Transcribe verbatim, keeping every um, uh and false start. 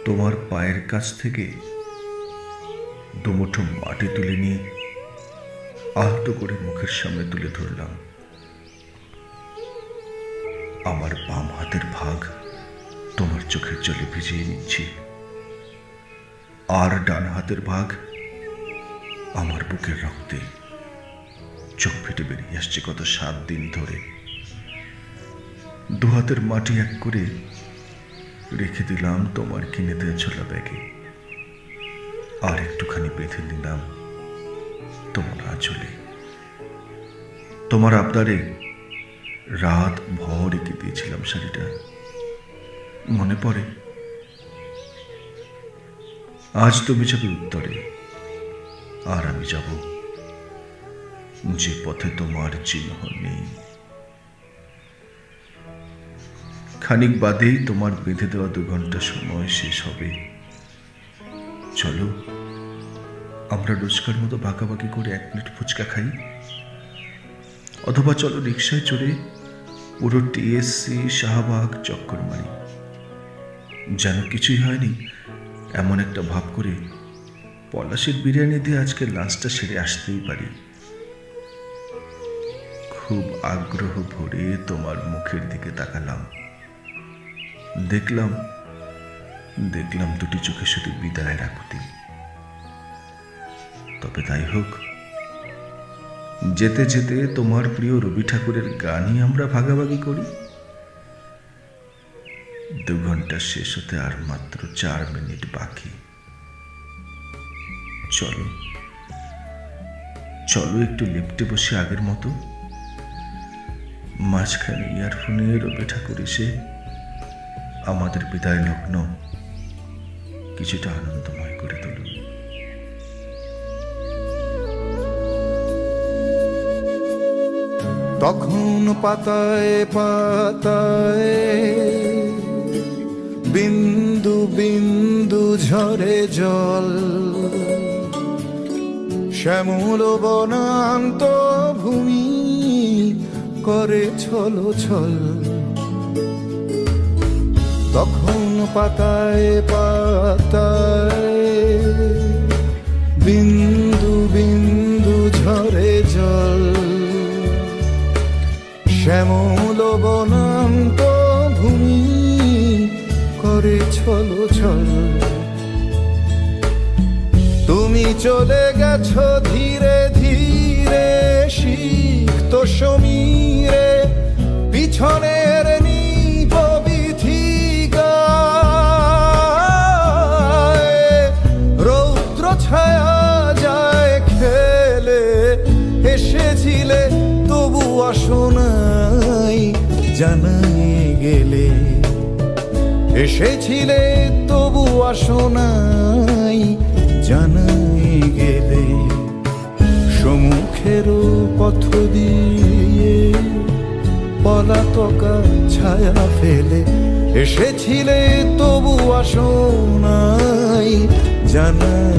তোমার পায়ের কাছ থেকে দুমুঠো মাটি তুলে নিয়ে আলতো করে মুখের সামনে তুলে ধরলাম। আমার বাম হাতের ভাগ তোমার চোখের জলে ভিজিয়ে নিচ্ছি, আর ডান হাতের ভাগ আমার বুকের রক্তে চোখ ফেটে বেরিয়ে আসছে গত সাত দিন ধরে। দু হাতের মাটি এক করে রেখে দিলাম তোমার কিনে দেওয়া ছোলা ব্যাগে, আর একটুখানি বেঁধে নিলাম তোমার আঁচলে। তোমার আবদারে রাত ভর এঁকে দিয়েছিলাম শাড়িটা, মনে পড়ে? আজ তুমি যাবে উত্তরে, আর আমি যাব যে পথে তোমার চিহ্ন নেই। খানিক বাদেই তোমার বেঁধে দেওয়া দু ঘন্টা সময় শেষ হবে। চলো আমরা রোজকার মতো ভাগাভাগি করে এক প্লেট ফুচকা খাই, অথবা চলো রিক্সায় চড়ে পুরো টিএসসি শাহবাগ চক্কর মারি, যেন কিছুই হয়নি এমন একটা ভাব করে পলাশের বিরিয়ানি দিয়ে আজকে লাঞ্চটা সেরে আসতেই পারি। খুব আগ্রহ ভরে তোমার মুখের দিকে তাকালাম, দেখলাম দেখলাম দুটি চোখে শুধু বিদায়ের আকুতি। তবে তাই হোক, যেতে যেতে তোমার প্রিয় রবি ঠাকুরের গানই আমরা ভাগাভাগি করি। দু ঘন্টা শেষ হতে আর মাত্র চার মিনিট বাকি। চলো চলো একটু লেপ্টে বসে আগের মতো, মাঝখানে ইয়ারফোনে রবি ঠাকুর এসে আমাদের বিদায় লগ্ন কিছুটা আনন্দময় করে তুলুন। তখন পাতায় পাতায় বিন্দু বিন্দু ঝরে জল, শ্যামল বনান্ত ভূমি করে ছল ছল। তখন পাতায় পাতায় বিন্দু বিন্দু ঝরে জল, শ্যামল বনান্ত ভূমি করে ছল ছল। তুমি চলে গেছো ধীরে ধীরে সিক্ত সমীরে, পিছনের নিপবিথিকায় রৌদ্র ছায়া যায় খেলে। এসেছিলে তবু আসো নাই জানাই গেলে, এসেছিলে তবু আসো নাই জানাই গেলে। সম্মুখের পথ দিয়ে পলাতকা ছায়া ফেলে, এসেছিলে তবু আসো নাই জানাই